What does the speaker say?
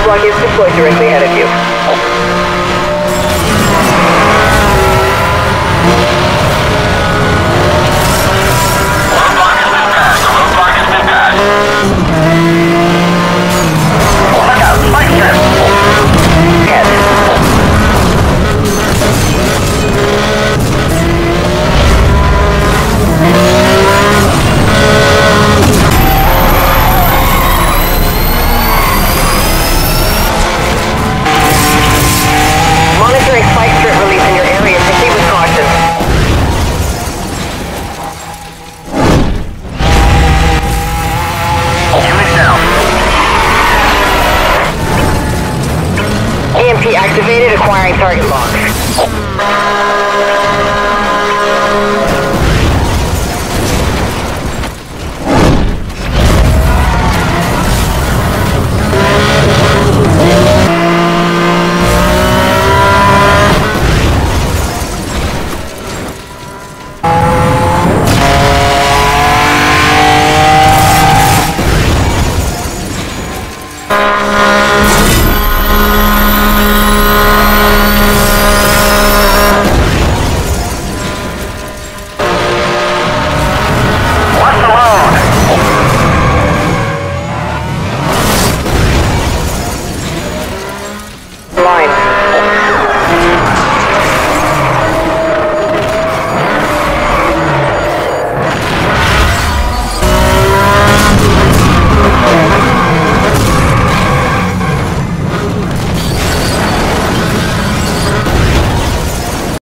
roadblock is deployed directly ahead of you. Roadblock has been passed. The roadblock has been passed. Look out, spike strip. Yes. Monitoring spike strip release in your area. Proceed with caution. Unit down. EMP activated, acquiring